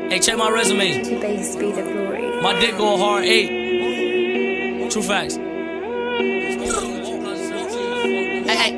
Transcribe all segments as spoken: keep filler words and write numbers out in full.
Hey, check my resume. To base be the glory. My dick go hard eight. True facts. Hey, hey.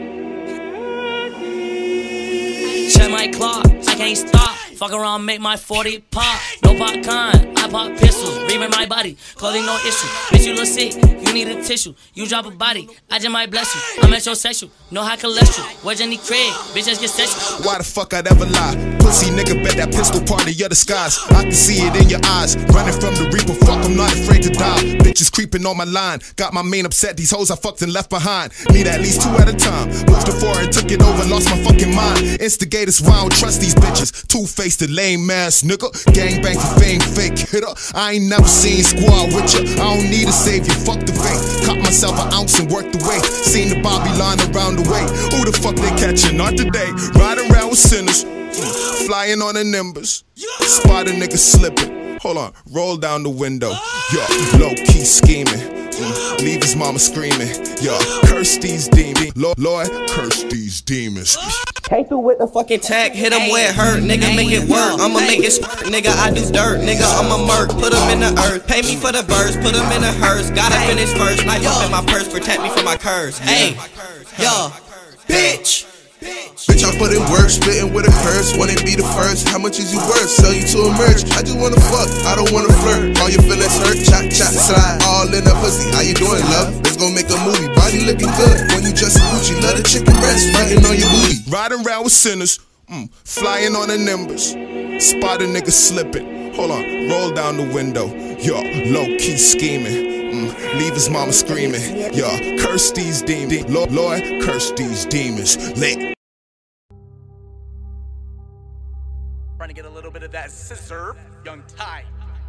Check my clock, I can't stop. Fuck around, make my forty pop. No popcorn, I pop pistols. Reaming my body, clothing no issue. Bitch, you look sick, you need a tissue. You drop a body, I just might bless you. I'm metrosexual, no high cholesterol. Where's Jenny Craig? Bitch, just get sexual. Why the fuck I'd ever lie? Pussy nigga, bet that pistol part of your disguise. I can see it in your eyes. Running from the reaper, fuck, I'm not afraid to die. Bitches creeping on my line. Got my main upset, these hoes I fucked and left behind. Need at least two at a time. Moved to four and took it over, lost my fucking mind. Instigators, why I don't trust these bitches. Two-faced, the lame ass nigga. Gangbang for fame, fake hitter. I ain't never seen squad with ya. I don't need a savior, fuck the faith. Caught myself an ounce and worked the way. Seen the Bobby line around the way. Who the fuck they catching? Not today. Riding around with sinners. Mm. Flying on the Nimbus. Spot a nigga slipping. Hold on, roll down the window. Yo, low-key scheming. Mm. Leave his mama screaming. Yo, curse these demons. Lord, Lord, curse these demons. Came through with the fucking tag, hit him where it hurt, nigga, make it work. I'ma make it squirt, nigga, I do dirt, nigga, I'm a murk. Put him in the earth, pay me for the verse, put him in the hearse. Gotta finish first, knife up in my purse, protect me from my curse. Hey, yo, bitch. Bitch, I put in work, spitting with a curse. Wanna be the first, how much is you worth? Sell you to a merch, I just wanna fuck, I don't wanna flirt. All your feelings hurt, chop, chop, slide. All in the pussy, how you doing, love? Let's go make a movie, body looking good. When you dress Gucci, love the chicken breast, biting on your booty. Riding around with sinners, mm. Flying on the Nimbus. Spot a nigga slipping. Hold on, roll down the window. Yo, low-key scheming. Mm. Leave his mama screaming. Yo, curse these demons. Lord, Lord, curse these demons. Lit. Trying to get a little bit of that scissor, Young Ty.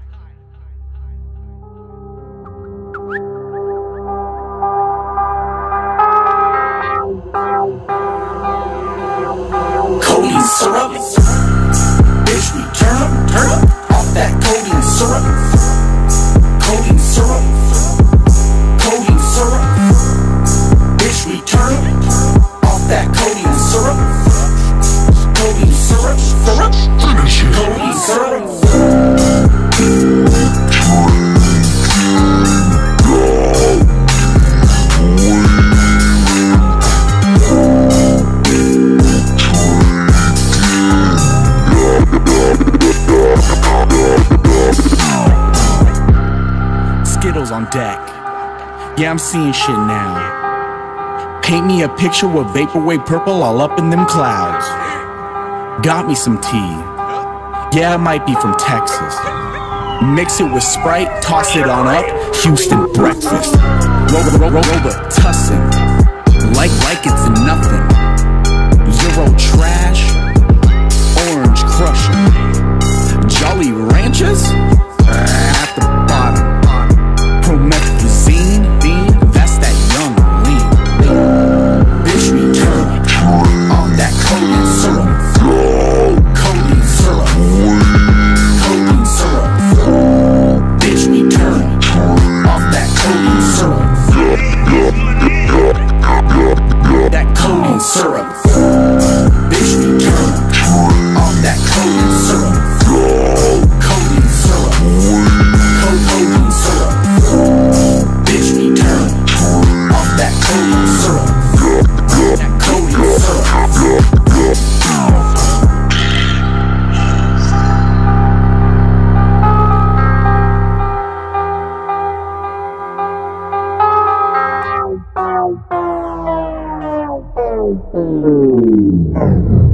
Codeine syrup, bitch, we turn up, turn up off that codeine syrup. Codeine syrup, codeine syrup, bitch, we turn up off that codeine syrup. Codeine syrup, syrup, codeine syrup. Skittles on deck. Yeah, I'm seeing shit now. Paint me a picture with vaporwave purple all up in them clouds. Got me some tea. Yeah, it might be from Texas. Mix it with Sprite, toss it on up. Houston breakfast. Robitussin. Like, like it's nothing. Euro trash. Orange crushing. Jolly Ranchers? At the bottom. Promethazine, that's that young lean. Bitch, we turn off that codeine syrup. Codeine syrup. Codeine syrup. Bitch, we turn off that codeine syrup. That codeine syrup. Bitch, we turn off that codeine syrup. Codeine syrup. Codeine syrup. Bitch, we turn off that codeine syrup. That codeine syrup. Oh,